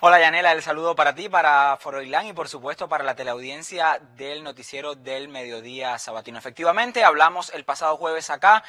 Hola Yanela, el saludo para ti, para Foroilán y por supuesto para la teleaudiencia del noticiero del mediodía sabatino. Efectivamente, hablamos el pasado jueves acá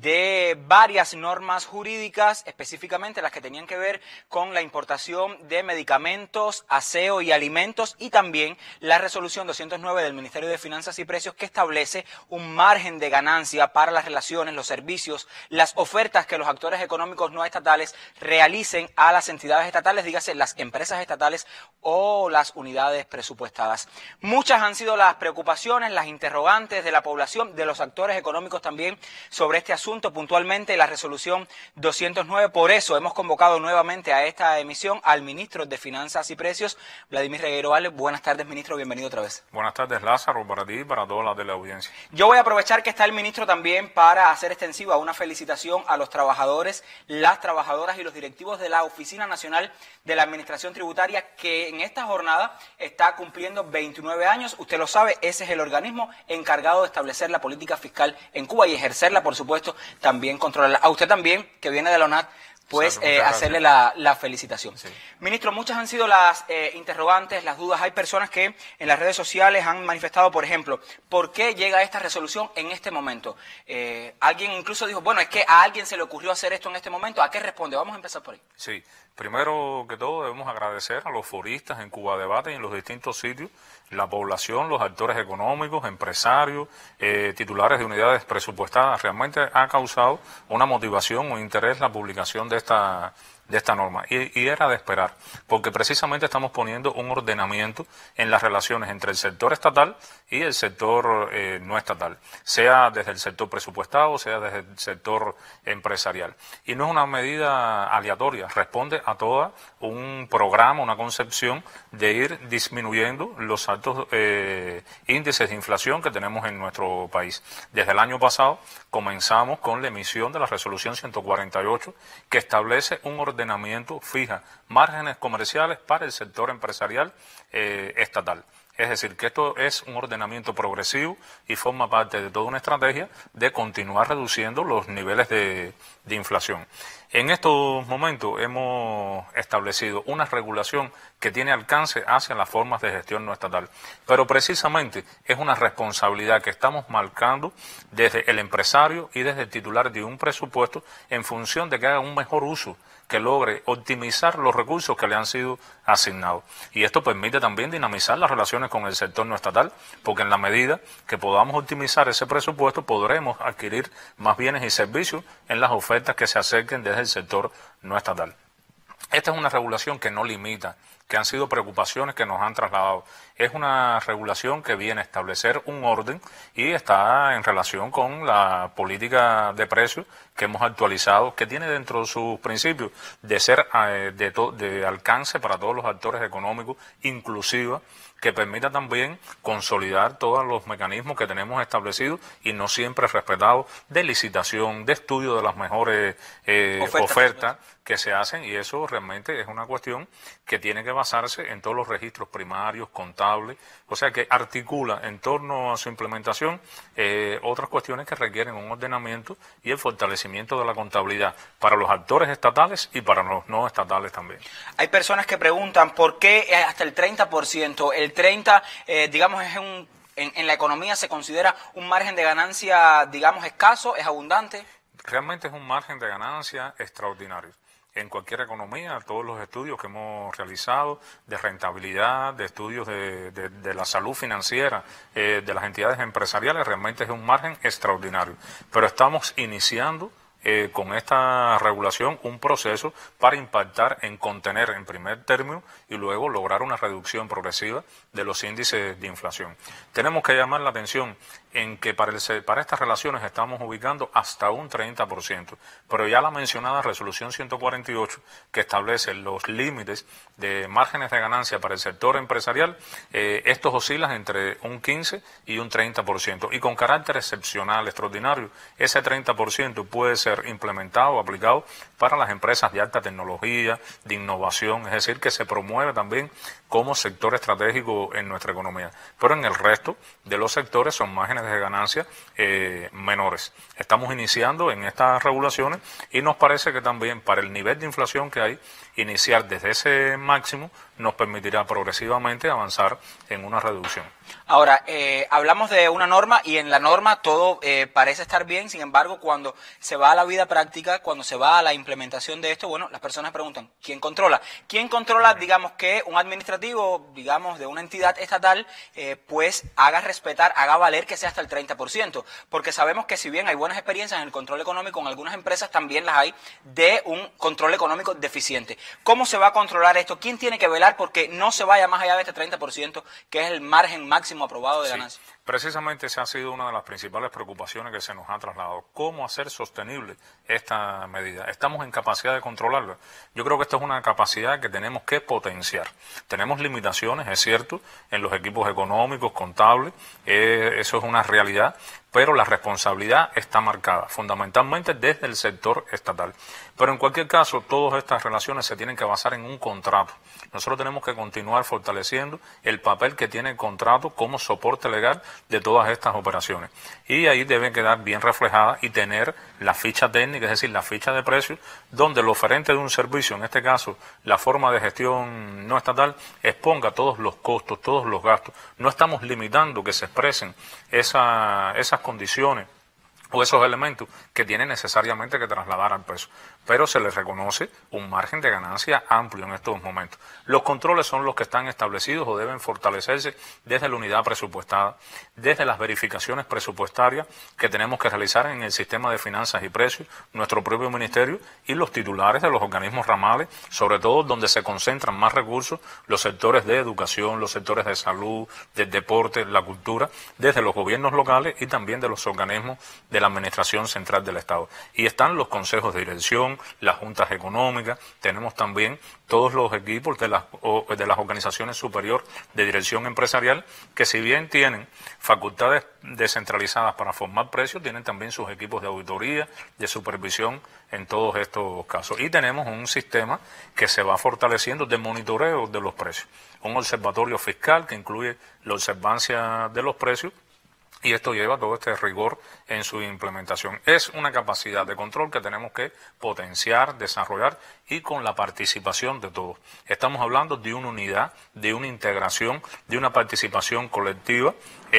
de varias normas jurídicas, específicamente las que tenían que ver con la importación de medicamentos, aseo y alimentos, y también la resolución 209 del Ministerio de Finanzas y Precios que establece un margen de ganancia para las relaciones, los servicios, las ofertas que los actores económicos no estatales realicen a las entidades estatales, dígase las empresas estatales o las unidades presupuestadas. Muchas han sido las preocupaciones, las interrogantes de la población, de los actores económicos también sobre este asunto, puntualmente la resolución 209. Por eso hemos convocado nuevamente a esta emisión al ministro de Finanzas y Precios, Vladimir Regueiro Vale. Buenas tardes, ministro, bienvenido otra vez. Buenas tardes, Lázaro, para ti y para toda la teleaudiencia. Yo voy a aprovechar que está el ministro también para hacer extensiva una felicitación a los trabajadores, las trabajadoras y los directivos de la Oficina Nacional de la Administración Tributaria, que en esta jornada está cumpliendo 29 años. Usted lo sabe, ese es el organismo encargado de establecer la política fiscal en Cuba y ejercerla, por supuesto, también controlarla. A usted también, que viene de la ONAT, pues hacerle la felicitación. Sí. Ministro, muchas han sido las interrogantes, las dudas. Hay personas que en las redes sociales han manifestado, por ejemplo, ¿por qué llega esta resolución en este momento? Alguien incluso dijo, bueno, es que a alguien se le ocurrió hacer esto en este momento. ¿A qué responde? Vamos a empezar por ahí. Sí, primero que todo debemos agradecer a los foristas en Cuba Debate y en los distintos sitios, la población, los actores económicos, empresarios, titulares de unidades presupuestadas. Realmente ha causado una motivación, un interés la publicación de esta norma y era de esperar, porque precisamente estamos poniendo un ordenamiento en las relaciones entre el sector estatal y el sector no estatal, sea desde el sector presupuestado, sea desde el sector empresarial. Y no es una medida aleatoria, responde a todo un programa, una concepción de ir disminuyendo los altos índices de inflación que tenemos en nuestro país. Desde el año pasado comenzamos con la emisión de la resolución 148 que establece un ordenamiento, fija márgenes comerciales para el sector empresarial estatal. Es decir, que esto es un ordenamiento progresivo y forma parte de toda una estrategia de continuar reduciendo los niveles de inflación. En estos momentos hemos establecido una regulación que tiene alcance hacia las formas de gestión no estatal, pero precisamente es una responsabilidad que estamos marcando desde el empresario y desde el titular de un presupuesto en función de que haga un mejor uso, que logre optimizar los recursos que le han sido asignados. Y esto permite también dinamizar las relaciones con el sector no estatal, porque en la medida que podamos optimizar ese presupuesto, podremos adquirir más bienes y servicios en las ofertas que se acerquen desde el sector no estatal. Esta es una regulación que no limita, que han sido preocupaciones que nos han trasladado. Es una regulación que viene a establecer un orden y está en relación con la política de precios que hemos actualizado, que tiene dentro de sus principios de ser de alcance para todos los actores económicos, inclusiva, que permita también consolidar todos los mecanismos que tenemos establecidos y no siempre respetados de licitación, de estudio de las mejores ofertas que se hacen, y eso realmente es una cuestión que tiene que basarse en todos los registros primarios, contables, o sea que articula en torno a su implementación otras cuestiones que requieren un ordenamiento y el fortalecimiento de la contabilidad para los actores estatales y para los no estatales también. Hay personas que preguntan por qué hasta el 30%, el 30%, digamos, es en la economía se considera un margen de ganancia, digamos, escaso, es abundante. Realmente es un margen de ganancia extraordinario. En cualquier economía, todos los estudios que hemos realizado de rentabilidad, de estudios de la salud financiera, de las entidades empresariales, realmente es un margen extraordinario. Pero estamos iniciando con esta regulación un proceso para impactar en contener en primer término y luego lograr una reducción progresiva de los índices de inflación. Tenemos que llamar la atención en que para estas relaciones estamos ubicando hasta un 30%, pero ya la mencionada resolución 148 que establece los límites de márgenes de ganancia para el sector empresarial, estos oscilan entre un 15 y un 30%, y con carácter excepcional, extraordinario, ese 30% puede ser ser implementado, aplicado para las empresas de alta tecnología, de innovación, es decir, que se promueve también como sector estratégico en nuestra economía. Pero en el resto de los sectores son márgenes de ganancia menores. Estamos iniciando en estas regulaciones y nos parece que también para el nivel de inflación que hay, iniciar desde ese máximo nos permitirá progresivamente avanzar en una reducción. Ahora, hablamos de una norma y en la norma todo parece estar bien, sin embargo, cuando se va a la vida práctica, cuando se va a la implementación de esto, bueno, las personas preguntan, ¿quién controla? ¿Quién controla, digamos, que un administrativo, digamos, de una entidad estatal, pues haga respetar, haga valer que sea hasta el 30%? Porque sabemos que si bien hay buenas experiencias en el control económico en algunas empresas, también las hay de un control económico deficiente. ¿Cómo se va a controlar esto? ¿Quién tiene que velar porque no se vaya más allá de este 30%, que es el margen máximo aprobado de ganancia? Precisamente esa ha sido una de las principales preocupaciones que se nos ha trasladado. ¿Cómo hacer sostenible esta medida? ¿Estamos en capacidad de controlarla? Yo creo que esto es una capacidad que tenemos que potenciar. Tenemos limitaciones, es cierto, en los equipos económicos, contables, eso es una realidad, pero la responsabilidad está marcada, fundamentalmente desde el sector estatal. Pero en cualquier caso, todas estas relaciones se tienen que basar en un contrato. Nosotros tenemos que continuar fortaleciendo el papel que tiene el contrato como soporte legal de todas estas operaciones. Y ahí debe quedar bien reflejada y tener la ficha técnica, es decir, la ficha de precios, donde el oferente de un servicio, en este caso la forma de gestión no estatal, exponga todos los costos, todos los gastos. No estamos limitando que se expresen esas condiciones o esos elementos que tienen necesariamente que trasladar al peso, pero se les reconoce un margen de ganancia amplio en estos momentos. Los controles son los que están establecidos o deben fortalecerse desde la unidad presupuestada, desde las verificaciones presupuestarias que tenemos que realizar en el sistema de finanzas y precios, nuestro propio ministerio y los titulares de los organismos ramales, sobre todo donde se concentran más recursos, los sectores de educación, los sectores de salud, del deporte, la cultura, desde los gobiernos locales y también de los organismos de la Administración Central del Estado. Y están los consejos de dirección, las juntas económicas, tenemos también todos los equipos de las organizaciones superiores de dirección empresarial, que si bien tienen facultades descentralizadas para formar precios, tienen también sus equipos de auditoría, de supervisión en todos estos casos. Y tenemos un sistema que se va fortaleciendo de monitoreo de los precios, un observatorio fiscal que incluye la observancia de los precios, y esto lleva todo este rigor en su implementación. Es una capacidad de control que tenemos que potenciar, desarrollar y con la participación de todos. Estamos hablando de una unidad, de una integración, de una participación colectiva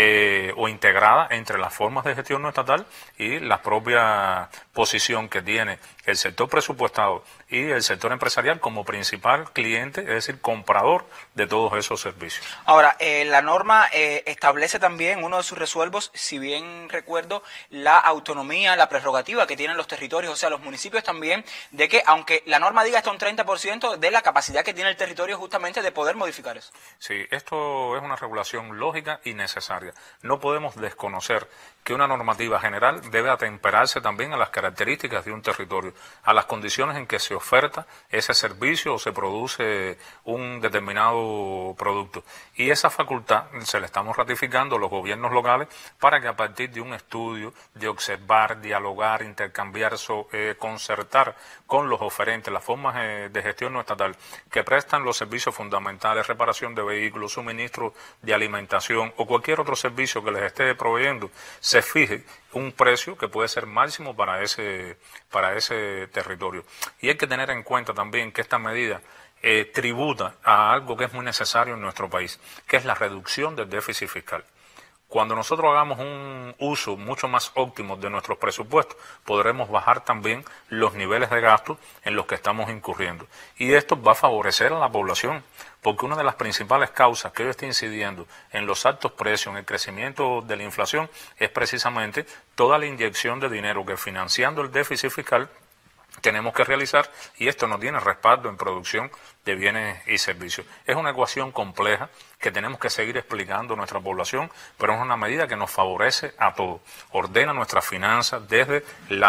o integrada entre las formas de gestión no estatal y la propia posición que tiene el sector presupuestado y el sector empresarial como principal cliente, es decir, comprador de todos esos servicios. Ahora, la norma establece también uno de sus resuelvos, si bien recuerdo, la autonomía, la prerrogativa que tienen los territorios, o sea, los municipios también, de que aunque la norma diga hasta un 30% de la capacidad que tiene el territorio justamente de poder modificar eso. Sí, esto es una regulación lógica y necesaria. No podemos desconocer que una normativa general debe atemperarse también a las características de un territorio, a las condiciones en que se oferta ese servicio o se produce un determinado producto. Y esa facultad se la estamos ratificando a los gobiernos locales para que a partir de un estudio, de observar, dialogar, intercambiar, concertar con los oferentes, las formas de gestión no estatal que prestan los servicios fundamentales, reparación de vehículos, suministro de alimentación o cualquier otro servicio que les esté proveyendo, se fije un precio que puede ser máximo para ese territorio. Y hay que tener en cuenta también que esta medida tributa a algo que es muy necesario en nuestro país, que es la reducción del déficit fiscal. Cuando nosotros hagamos un uso mucho más óptimo de nuestros presupuestos, podremos bajar también los niveles de gasto en los que estamos incurriendo. Y esto va a favorecer a la población, porque una de las principales causas que hoy está incidiendo en los altos precios, en el crecimiento de la inflación, es precisamente toda la inyección de dinero que financiando el déficit fiscal tenemos que realizar, y esto no tiene respaldo en producción de bienes y servicios. Es una ecuación compleja que tenemos que seguir explicando a nuestra población, pero es una medida que nos favorece a todos. Ordena nuestras finanzas desde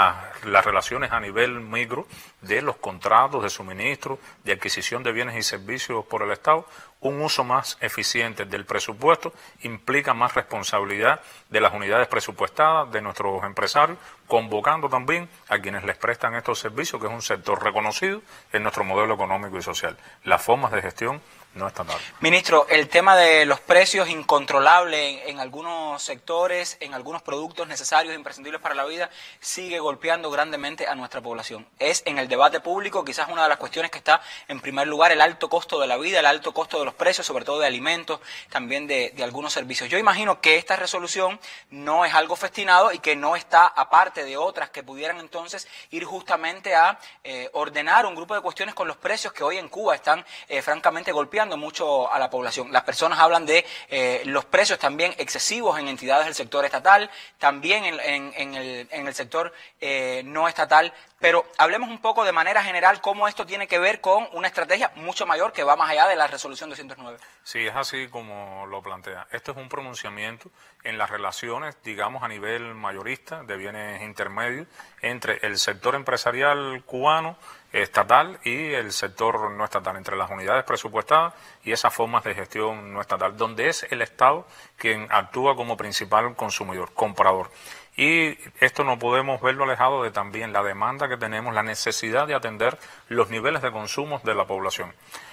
las relaciones a nivel micro, de los contratos de suministro, de adquisición de bienes y servicios por el Estado. Un uso más eficiente del presupuesto implica más responsabilidad de las unidades presupuestadas, de nuestros empresarios, convocando también a quienes les prestan estos servicios, que es un sector reconocido en nuestro modelo económico y social. Las formas de gestión no estatales. Ministro, el tema de los precios incontrolables en algunos sectores, en algunos productos necesarios e imprescindibles para la vida, sigue golpeando grandemente a nuestra población. Es en el debate público quizás una de las cuestiones que está en primer lugar, el alto costo de la vida, el alto costo de los precios, sobre todo de alimentos, también de algunos servicios. Yo imagino que esta resolución no es algo festinado y que no está aparte de otras que pudieran entonces ir justamente a ordenar un grupo de cuestiones con los precios que hoy en Cuba están francamente golpeando mucho a la población. Las personas hablan de los precios también excesivos en entidades del sector estatal, también en el sector no estatal, pero hablemos un poco de manera general cómo esto tiene que ver con una estrategia mucho mayor que va más allá de la resolución 209. Sí, es así como lo plantea. Esto es un pronunciamiento en las relaciones, digamos, a nivel mayorista de bienes intermedios entre el sector empresarial cubano, estatal, y el sector no estatal, entre las unidades presupuestadas y esas formas de gestión no estatal, donde es el Estado quien actúa como principal consumidor, comprador. Y esto no podemos verlo alejado de también la demanda que tenemos, la necesidad de atender los niveles de consumo de la población.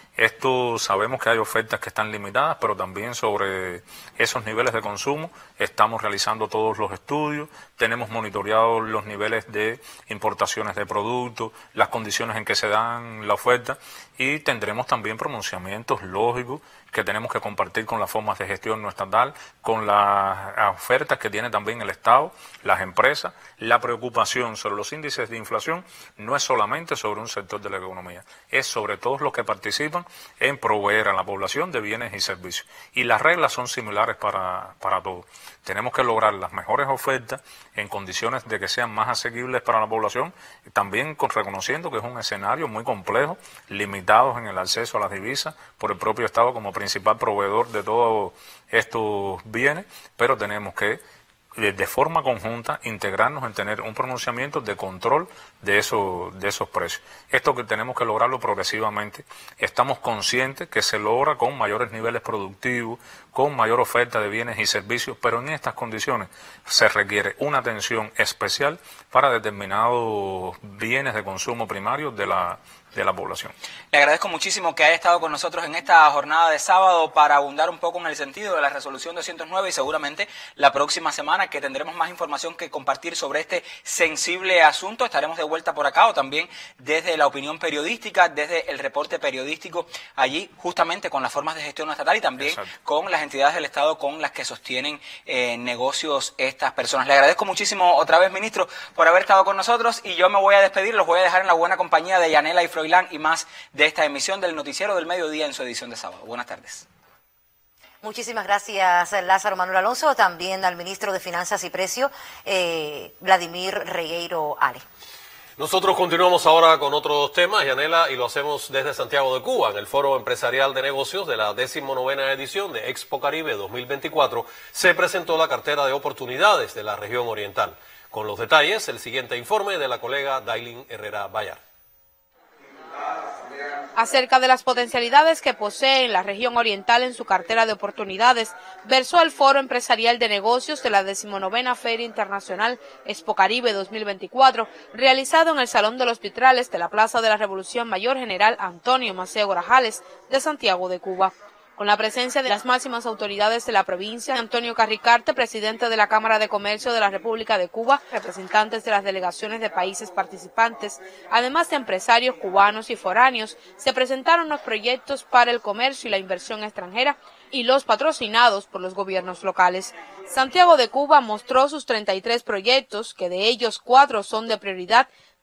Esto sabemos que hay ofertas que están limitadas, pero también sobre esos niveles de consumo estamos realizando todos los estudios, tenemos monitoreados los niveles de importaciones de productos, las condiciones en que se dan la oferta, y tendremos también pronunciamientos lógicos que tenemos que compartir con las formas de gestión no estatal, con las ofertas que tiene también el Estado, las empresas. La preocupación sobre los índices de inflación no es solamente sobre un sector de la economía, es sobre todos los que participan en proveer a la población de bienes y servicios. Y las reglas son similares para todos. Tenemos que lograr las mejores ofertas en condiciones de que sean más asequibles para la población, también reconociendo que es un escenario muy complejo, limitados en el acceso a las divisas por el propio Estado como principal proveedor de todos estos bienes, pero tenemos que de forma conjunta integrarnos en tener un pronunciamiento de control de esos precios. Esto que tenemos que lograrlo progresivamente. Estamos conscientes que se logra con mayores niveles productivos, con mayor oferta de bienes y servicios, pero en estas condiciones se requiere una atención especial para determinados bienes de consumo primario de la población. Le agradezco muchísimo que haya estado con nosotros en esta jornada de sábado para abundar un poco en el sentido de la resolución 209, y seguramente la próxima semana que tendremos más información que compartir sobre este sensible asunto, estaremos de vuelta por acá, o también desde la opinión periodística, desde el reporte periodístico, allí justamente con las formas de gestión estatal y también Exacto. con las entidades del Estado con las que sostienen negocios estas personas. Le agradezco muchísimo otra vez, ministro, por haber estado con nosotros, y yo me voy a despedir, los voy a dejar en la buena compañía de Yanela y Froilán y más de esta emisión del Noticiero del Mediodía en su edición de sábado. Buenas tardes. Muchísimas gracias, Lázaro Manuel Alonso, también al ministro de Finanzas y Precio, Vladimir Regueiro Ale. Nosotros continuamos ahora con otros temas, Yanela, y lo hacemos desde Santiago de Cuba. En el Foro Empresarial de Negocios de la 19ª edición de Expo Caribe 2024 se presentó la cartera de oportunidades de la región oriental. Con los detalles, el siguiente informe de la colega Dailin Herrera Bayar. Acerca de las potencialidades que posee la región oriental en su cartera de oportunidades, versó el Foro Empresarial de Negocios de la 19ª Feria Internacional Expo Caribe 2024, realizado en el Salón de los Vitrales de la Plaza de la Revolución Mayor General Antonio Maceo Grajales de Santiago de Cuba. Con la presencia de las máximas autoridades de la provincia, Antonio Carricarte, presidente de la Cámara de Comercio de la República de Cuba, representantes de las delegaciones de países participantes, además de empresarios cubanos y foráneos, se presentaron los proyectos para el comercio y la inversión extranjera y los patrocinados por los gobiernos locales. Santiago de Cuba mostró sus 33 proyectos, que de ellos 4 son de prioridad,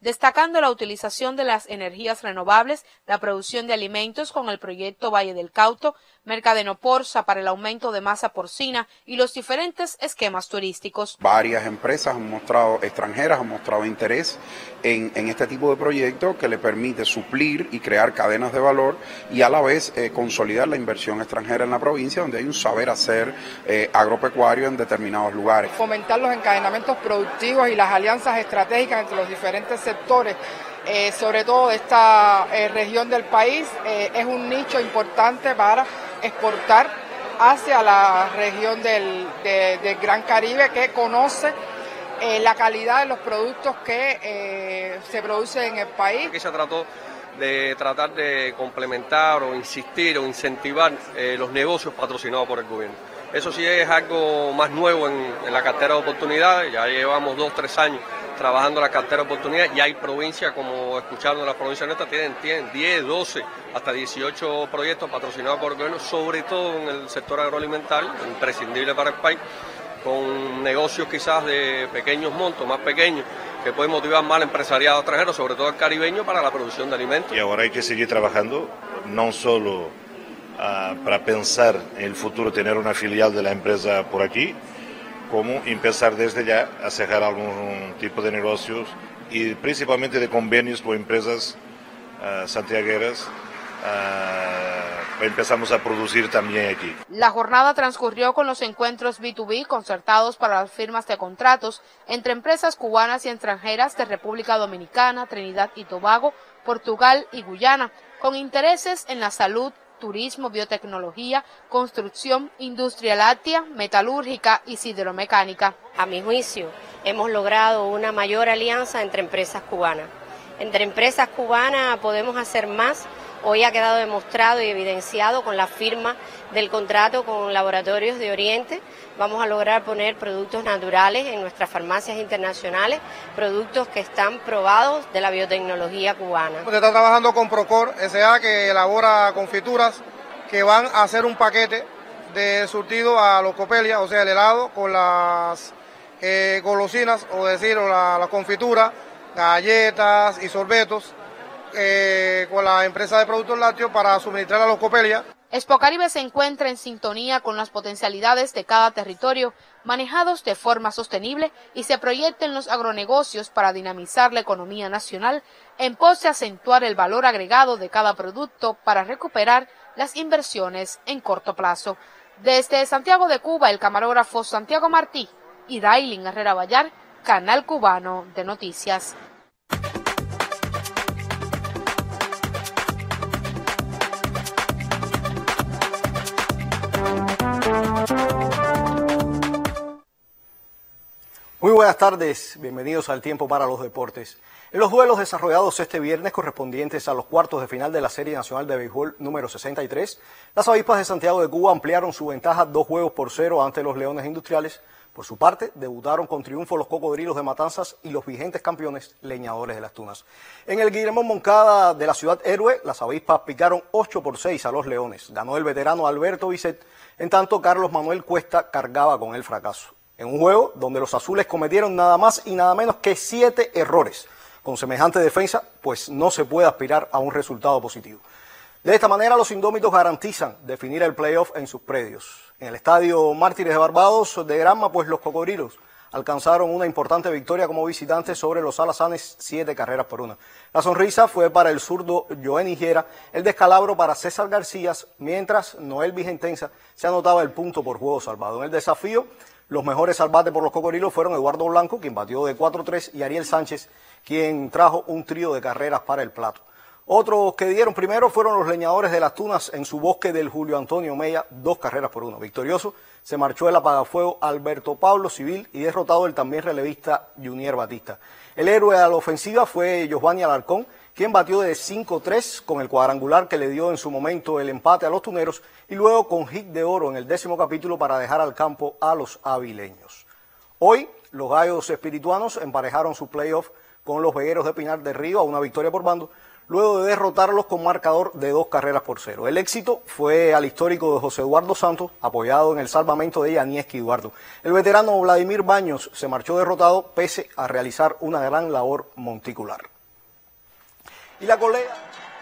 destacando la utilización de las energías renovables, la producción de alimentos con el proyecto Valle del Cauto, Mercadenoporsa para el aumento de masa porcina y los diferentes esquemas turísticos. Varias empresas extranjeras han mostrado interés en este tipo de proyectos que le permite suplir y crear cadenas de valor y a la vez consolidar la inversión extranjera en la provincia, donde hay un saber hacer agropecuario en determinados lugares. Fomentar los encadenamientos productivos y las alianzas estratégicas entre los diferentes sectores, sobre todo de esta región del país, es un nicho importante para exportar hacia la región del Gran Caribe, que conoce la calidad de los productos que se producen en el país. Aquí se trató de tratar de complementar o insistir o incentivar los negocios patrocinados por el gobierno. Eso sí es algo más nuevo en la cartera de oportunidades. Ya llevamos 2-3 años trabajando en la cartera de oportunidades y hay provincias, como escucharon las provincias nuestras, tienen 10, 12, hasta 18 proyectos patrocinados por el gobierno, sobre todo en el sector agroalimentario, imprescindible para el país, con negocios quizás de pequeños montos, más pequeños, que pueden motivar más al empresariado extranjero, sobre todo el caribeño, para la producción de alimentos. Y ahora hay que seguir trabajando, no solo para pensar en el futuro tener una filial de la empresa por aquí, como empezar desde ya a cerrar algún tipo de negocios y principalmente de convenios con empresas santiagueras. Empezamos a producir también aquí. La jornada transcurrió con los encuentros B2B concertados para las firmas de contratos entre empresas cubanas y extranjeras de República Dominicana, Trinidad y Tobago, Portugal y Guyana, con intereses en la salud, turismo, biotecnología, construcción, industria láctea, metalúrgica y sideromecánica. A mi juicio, hemos logrado una mayor alianza entre empresas cubanas. Entre empresas cubanas podemos hacer más. Hoy ha quedado demostrado y evidenciado con la firma del contrato con Laboratorios de Oriente. Vamos a lograr poner productos naturales en nuestras farmacias internacionales, productos que están probados de la biotecnología cubana. Se está trabajando con Procor S.A., que elabora confituras que van a hacer un paquete de surtido a los Copelia, o sea, el helado con las golosinas, o decir, la confitura, galletas y sorbetos, con la empresa de productos lácteos para suministrar a los Copelia. Expocaribe se encuentra en sintonía con las potencialidades de cada territorio, manejados de forma sostenible, y se proyecta en los agronegocios para dinamizar la economía nacional en pos de acentuar el valor agregado de cada producto para recuperar las inversiones en corto plazo. Desde Santiago de Cuba, el camarógrafo Santiago Martí y Dailin Herrera Vallar, Canal Cubano de Noticias. Muy buenas tardes, bienvenidos al Tiempo para los Deportes. En los duelos desarrollados este viernes correspondientes a los cuartos de final de la Serie Nacional de Béisbol número 63, las Avispas de Santiago de Cuba ampliaron su ventaja 2-0 ante los Leones Industriales. Por su parte, debutaron con triunfo los Cocodrilos de Matanzas y los vigentes campeones Leñadores de las Tunas. En el Guillermo Moncada de la Ciudad Héroe, las Avispas picaron 8-6 a los Leones. Ganó el veterano Alberto Bisset, en tanto Carlos Manuel Cuesta cargaba con el fracaso. En un juego donde los azules cometieron nada más y nada menos que 7 errores. Con semejante defensa, pues no se puede aspirar a un resultado positivo. De esta manera, los indómitos garantizan definir el playoff en sus predios. En el estadio Mártires de Barbados de Granma, pues los Cocodrilos alcanzaron una importante victoria como visitantes sobre los alazanes, 7-1. La sonrisa fue para el zurdo Joen Higuera, el descalabro para César García, mientras Noel Vigentenza se anotaba el punto por juego salvado. En el desafío, los mejores salvates por los Cocodrilos fueron Eduardo Blanco, quien batió de 4-3, y Ariel Sánchez, quien trajo un trío de carreras para el plato. Otros que dieron primero fueron los Leñadores de las Tunas en su bosque del Julio Antonio Mella, 2-1. Victorioso se marchó el apagafuego Alberto Pablo Civil y derrotado el también relevista Junier Batista. El héroe a la ofensiva fue Giovanni Alarcón, quien batió de 5-3 con el cuadrangular que le dio en su momento el empate a los tuneros y luego con hit de oro en el 10º capítulo para dejar al campo a los avileños. Hoy, los Gallos Espirituanos emparejaron su playoff con los Vegueros de Pinar del Río a una victoria por bando, luego de derrotarlos con marcador de 2-0. El éxito fue al histórico de José Eduardo Santos, apoyado en el salvamento de Yanieski Eduardo. El veterano Vladimir Baños se marchó derrotado pese a realizar una gran labor monticular. Y la colega.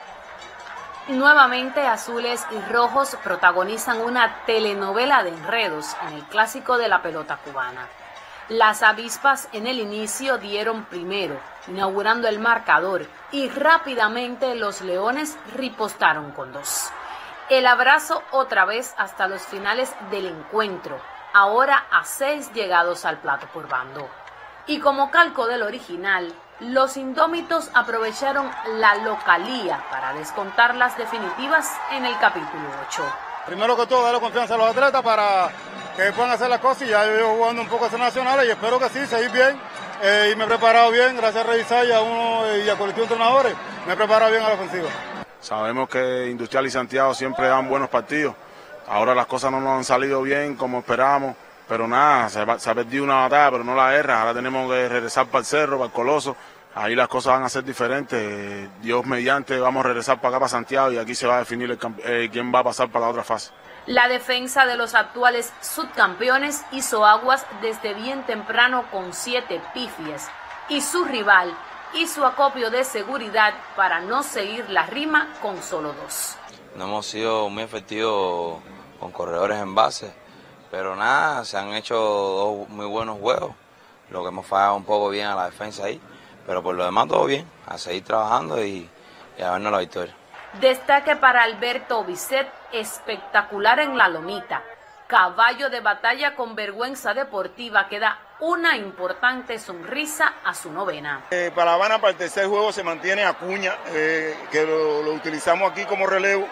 Nuevamente azules y rojos protagonizan una telenovela de enredos en el clásico de la pelota cubana. Las avispas en el inicio dieron primero, inaugurando el marcador, y rápidamente los leones ripostaron con 2. El abrazo otra vez hasta los finales del encuentro, ahora a 6 llegados al plato por bando. Y como calco del original, los indómitos aprovecharon la localía para descontar las definitivas en el capítulo 8. Primero que todo, darle confianza a los atletas para que puedan hacer las cosas, y ya yo llevo jugando un poco a nacionales y espero que sí, seguir bien, y me he preparado bien, gracias a revisar y a uno y a colectivo de entrenadores, me he preparado bien a la ofensiva. Sabemos que Industrial y Santiago siempre dan buenos partidos, ahora las cosas no nos han salido bien como esperábamos, pero nada, se ha perdido una batalla, pero no la guerra, ahora tenemos que regresar para el Cerro, para el Coloso, ahí las cosas van a ser diferentes, Dios mediante vamos a regresar para acá, para Santiago, y aquí se va a definir quién va a pasar para la otra fase. La defensa de los actuales subcampeones hizo aguas desde bien temprano con 7 pifias, y su rival hizo acopio de seguridad para no seguir la rima con solo 2. No hemos sido muy efectivos con corredores en base, pero nada, se han hecho 2 muy buenos juegos, lo que hemos fallado un poco bien a la defensa ahí, pero por lo demás todo bien, a seguir trabajando y a vernos la victoria. Destaque para Alberto Bisset, espectacular en la lomita. Caballo de batalla con vergüenza deportiva que da una importante sonrisa a su novena. Para La Habana, para el tercer juego, se mantiene Acuña, que lo utilizamos aquí como relevo,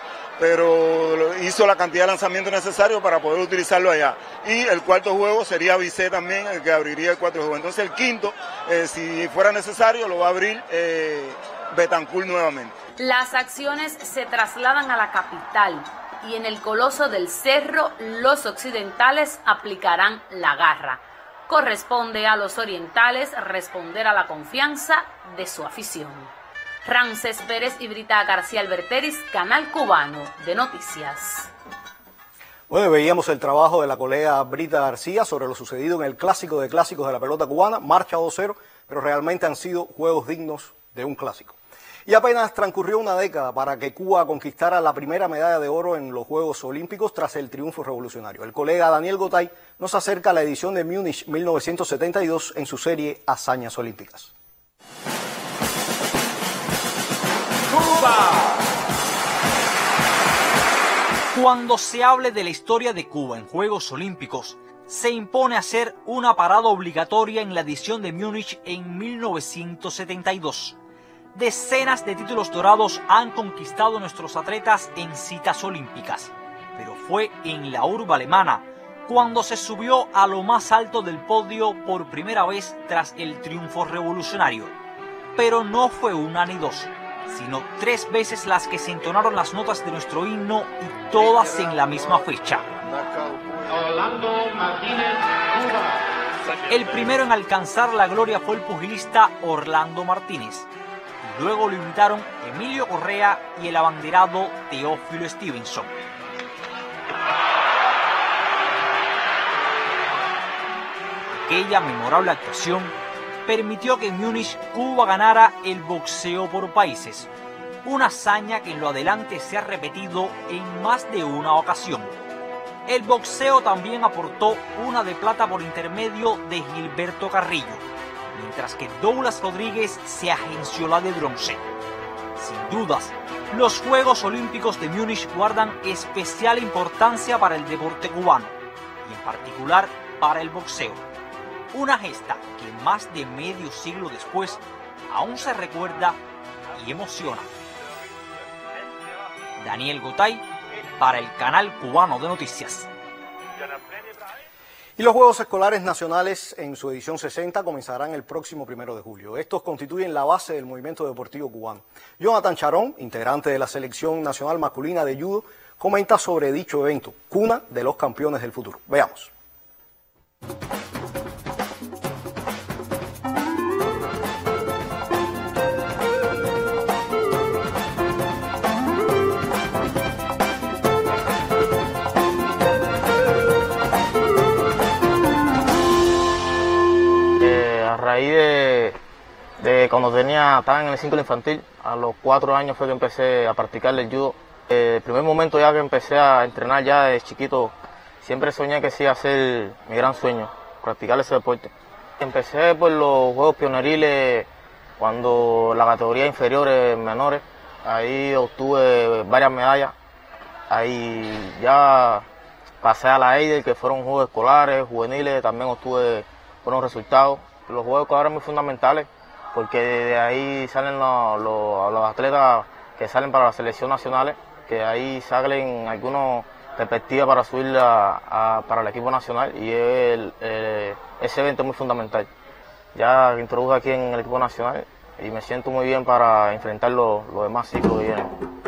pero hizo la cantidad de lanzamientos necesarios para poder utilizarlo allá. Y el cuarto juego sería Bisset también, el que abriría el cuarto juego. Entonces el quinto, si fuera necesario, lo va a abrir Betancourt nuevamente. Las acciones se trasladan a la capital y en el Coloso del Cerro los occidentales aplicarán la garra. Corresponde a los orientales responder a la confianza de su afición. Ramses Pérez y Brita García Alberteris, Canal Cubano de Noticias. Bueno, veíamos el trabajo de la colega Brita García sobre lo sucedido en el clásico de clásicos de la pelota cubana, marcha 2-0, pero realmente han sido juegos dignos de un clásico. Y apenas transcurrió una década para que Cuba conquistara la primera medalla de oro en los Juegos Olímpicos tras el triunfo revolucionario. El colega Daniel Gotay nos acerca a la edición de Múnich 1972 en su serie Hazañas Olímpicas. ¡Cuba! Cuando se hable de la historia de Cuba en Juegos Olímpicos, se impone hacer una parada obligatoria en la edición de Múnich en 1972. Decenas de títulos dorados han conquistado nuestros atletas en citas olímpicas, pero fue en la urbe alemana cuando se subió a lo más alto del podio por primera vez tras el triunfo revolucionario. Pero no fue una ni dos, sino 3 veces las que se entonaron las notas de nuestro himno y todas en la misma fecha. El primero en alcanzar la gloria fue el pugilista Orlando Martínez. Luego lo imitaron Emilio Correa y el abanderado Teófilo Stevenson. Aquella memorable actuación permitió que en Múnich Cuba ganara el boxeo por países, una hazaña que en lo adelante se ha repetido en más de una ocasión. El boxeo también aportó una de plata por intermedio de Gilberto Carrillo, mientras que Douglas Rodríguez se agenció la de bronce. Sin dudas, los Juegos Olímpicos de Múnich guardan especial importancia para el deporte cubano, y en particular para el boxeo. Una gesta que más de medio siglo después aún se recuerda y emociona. Daniel Gotay, para el Canal Cubano de Noticias. Y los Juegos Escolares Nacionales en su edición 60 comenzarán el próximo 1 de julio. Estos constituyen la base del movimiento deportivo cubano. Jonathan Charón, integrante de la Selección Nacional Masculina de Judo, comenta sobre dicho evento, cuna de los campeones del futuro. Veamos. A raíz de Cuando estaba en el 5 infantil, a los 4 años fue que empecé a practicar el judo. El primer momento ya que empecé a entrenar ya de chiquito, siempre soñé que sí iba a ser mi gran sueño, practicar ese deporte. Empecé por los Juegos Pioneriles, cuando la categoría inferiores, menores, ahí obtuve varias medallas. Ahí ya pasé a la EIDER, que fueron Juegos Escolares, juveniles, también obtuve buenos resultados. Los Juegos Escolares muy fundamentales, porque de ahí salen los atletas que salen para las selecciones nacionales, que ahí salen algunas perspectivas para subir para el equipo nacional, y ese evento es muy fundamental. Ya introduje aquí en el equipo nacional y me siento muy bien para enfrentar los demás ciclos que vienen.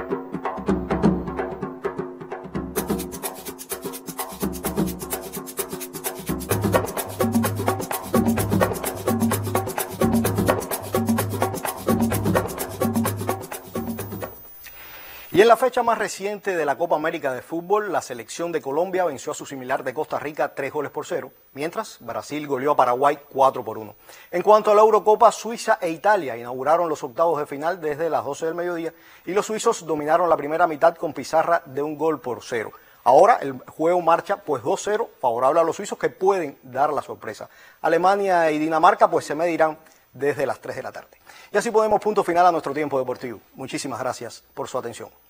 Y en la fecha más reciente de la Copa América de Fútbol, la selección de Colombia venció a su similar de Costa Rica 3-0, mientras Brasil goleó a Paraguay 4-1. En cuanto a la Eurocopa, Suiza e Italia inauguraron los octavos de final desde las 12 del mediodía y los suizos dominaron la primera mitad con pizarra de 1-0. Ahora el juego marcha pues 2-0, favorable a los suizos, que pueden dar la sorpresa. Alemania y Dinamarca pues se medirán desde las 3 de la tarde. Y así ponemos punto final a nuestro tiempo deportivo. Muchísimas gracias por su atención.